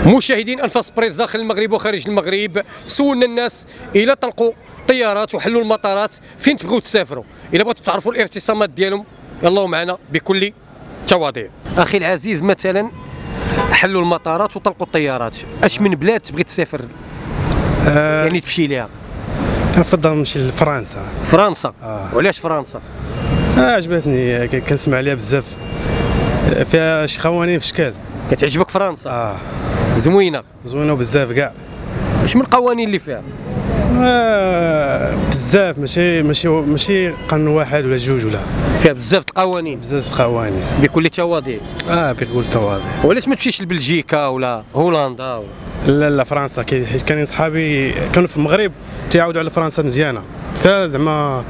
مشاهدين انفاس بريس داخل المغرب وخارج المغرب، سولنا الناس الى طلقوا طيارات وحلوا المطارات فين تبغوا تسافروا، الى بغيتوا تعرفوا الارتسامات ديالهم يلاه معنا بكل تواضع. اخي العزيز، مثلا حلوا المطارات وطلقوا الطيارات، اش من بلاد تبغي تسافر يعني تمشي ليها؟ كنفضل نمشي لفرنسا. فرنسا؟ وعلاش فرنسا؟ عجبتني، كنسمع عليها بزاف، فيها شي قوانين في شكل. كتعجبك فرنسا؟ زوينه بزاف كاع. واش من القوانين اللي فيها؟ بزاف، ماشي قانون واحد ولا جوج، ولا فيها بزاف القوانين. بزاف القوانين بكل تواضع. بكل تواضع. وعلاش ما تمشيش لبلجيكا ولا هولندا لا فرنسا، حيت كاينين صحابي كانوا في المغرب تيعاودوا على فرنسا مزيانه، زعما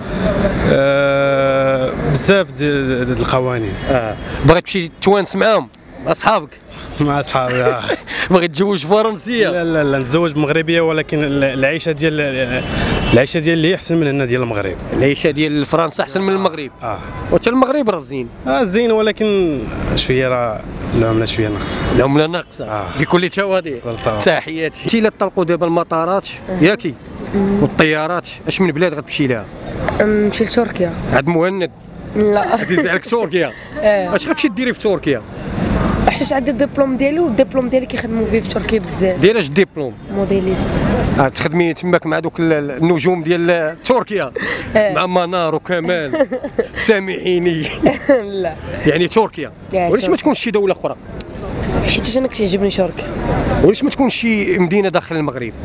بزاف ديال القوانين. بغيت تمشي توانس معاهم مع صحابك؟ مع صحابي. بغيت تتزوج فرنسيه؟ لا نتزوج مغربيه، ولكن العيشه ديال اللي احسن من هنا ديال المغرب. العيشه ديال فرنسا احسن من المغرب؟ وحتى المغرب راه زين. زين، ولكن شويه راه العمله شويه ناقصه. العمله ناقصه بكل تواضع. تحياتي. انت الا طلقوا دابا المطارات ياكي والطيارات، اش من بلاد غتمشي لها؟ نمشي لتركيا. عند مهند؟ لا. عزيز عليك تركيا؟ اش غتمشي ديري في تركيا؟ حيت عندي الدبلوم ديالي، والدبلوم ديالي كيخدموا فيه في تركيا بزاف. دايره اش ديبلوم؟ موديليست. تخدمي تماك مع دوك النجوم ديال تركيا؟ مع منار وكمال سامحيني. لا يعني تركيا. وعلاش ما تكونش شي دوله اخرى؟ حيت انا كتعجبني تركيا. وعلاش ما تكونش شي مدينه داخل المغرب؟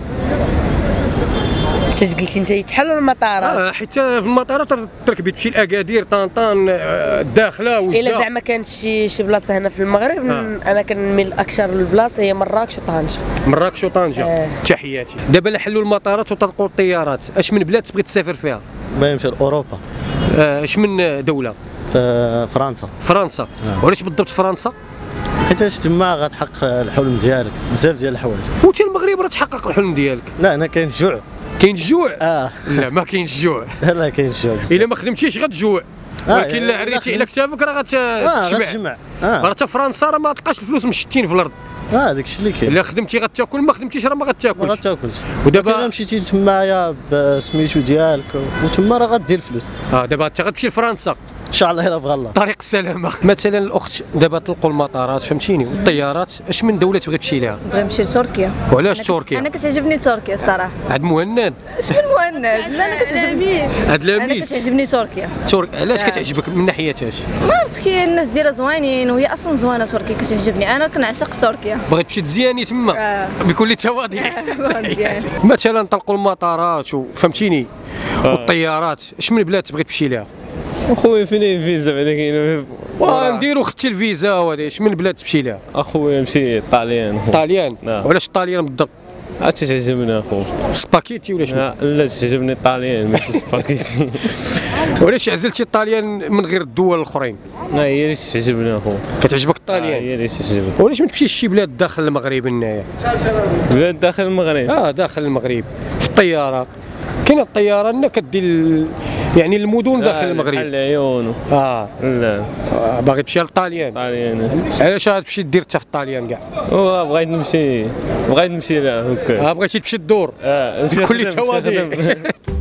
حتى قلتي انت يتحلوا المطارات. حيت في المطارات تركبي تمشي لاكادير، طنطان، الداخله، وجده. الا زعما كانت شي بلاصه هنا في المغرب، انا كنميل اكثر للبلاصه هي مراكش وطنجه. مراكش وطنجه. تحياتي. دابا لا حلوا المطارات وطلقوا الطيارات، اش من بلاد تبغي تسافر فيها؟ بغي نمشي لاوروبا. اش من دوله؟ في فرنسا. فرنسا. وعلاش بالضبط فرنسا؟ حيتاش تما غتحقق الحلم ديالك، بزاف ديال الحوايج. وانت المغرب راه تحقق الحلم ديالك. لا، انا كاين الجوع. كاين الجوع؟ لا ما كاينش الجوع. لا كاين الجوع بزاف. الا ما خدمتيش غتجوع، ولكن الا عريتي على كتافك راه غتشبع. راه حتى فرنسا راه ما تلقاش الفلوس مشتين في الارض. داكشي اللي كاين. الا خدمتي غتاكل، ما خدمتيش راه ما غتاكلش. ودابا مشيتي تمايا بسميتو ديالك وتما راه غدير الفلوس. دابا انت غتمشي لفرنسا ان شاء الله الا بغى الله. طريق السلامه. مثلا الاخت دابا طلقوا المطارات، فهمتيني، والطيارات، اش من دوله تبغي تمشي لها؟ بغي نمشي لتركيا. وعلاش تركيا؟ انا كتعجبني تركيا الصراحه. عند مهند؟ اش من مهند؟ لا انا كتعجبني. هاد لابيس. انا كتعجبني تركيا. علاش كتعجبك من ناحيه اش؟ ما عرفتش، كاين الناس ديالها زوينين، وهي اصلا زوينه تركيا، كتعجبني. انا كنعشق تركيا. بغيت تمشي تزياني تما بكل تواضع. مثلا طلقوا المطارات وفهمتيني والطيارات، اش من بلاد تبغي تمشي لها؟ اخويا فين الفيزا بعدا كاين؟ نديرو اختي الفيزا، وهذا اش من بلاد تمشي لها؟ اخويا نمشي طاليان. طاليان؟ وعلاش الطاليان بالضبط؟ تعجبني اخو. سباكيتي ولا شنو؟ لا تعجبني الطاليان ماشي سباكيتي. وعلاش عزلتي الطاليان من غير الدول الاخرين؟ هي اللي تعجبني اخو. كتعجبك الطاليان؟ هي اللي تعجبني. وعلاش ما تمشيش شي بلاد داخل المغرب هنايا؟ بلاد داخل المغرب؟ داخل المغرب في الطياره. كاينه الطياره هنا كدير يعني المدن داخل المغرب. بحال العيون. لا باغي تمشي للطاليان. علاش غتمشي دير انت في الطاليان كاع؟ بغيت نمشي لا هكا. بغيتي تمشي تدور؟ كل تواضع.